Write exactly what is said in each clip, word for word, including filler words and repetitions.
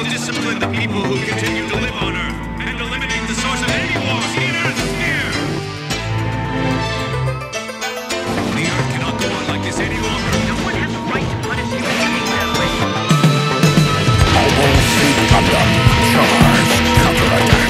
will discipline the people who continue to live on Earth and eliminate the source of any wars in Earth's sphere. The Earth cannot go on like this any longer. No one has a right to punish human beings that way. R X V Gundam, Char's counterattack.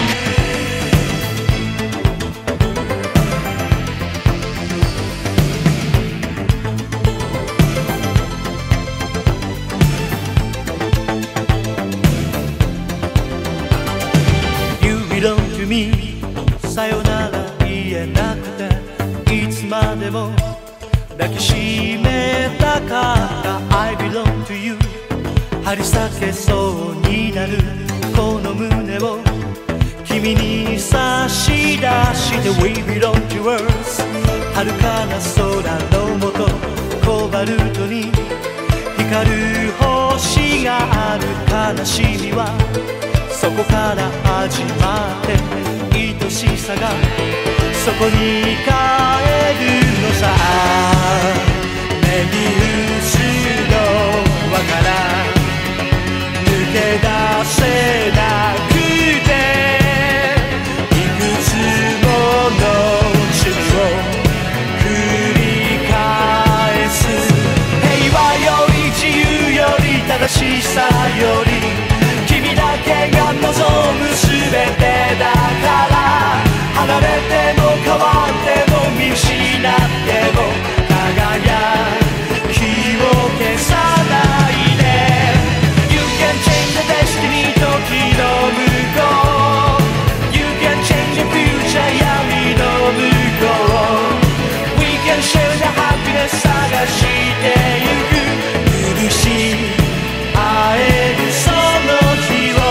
さよなら言えなくていつまでも抱きしめたかった I belong to you 張り裂けそうになるこの胸を君に差し出して We belong to us 遥かな空の下コバルトに光る星がある悲しみはそこから始まって愛しさがそこに帰るのさ目に映るの輪から抜け出せなくていくつもの罪を繰り返す平和より自由より正しさより君だけが望むすべてだから離れても変わっても見失っても輝きを消さないで You can change the destiny 時の向こう You can change the future 闇の向こう We can share the happiness 探してゆく許し合えるその日を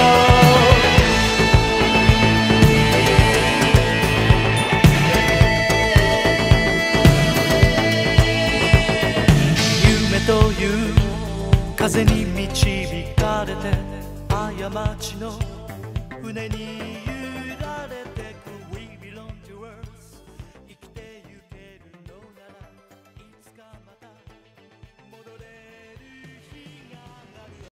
夢という風に導かれて過ちの船に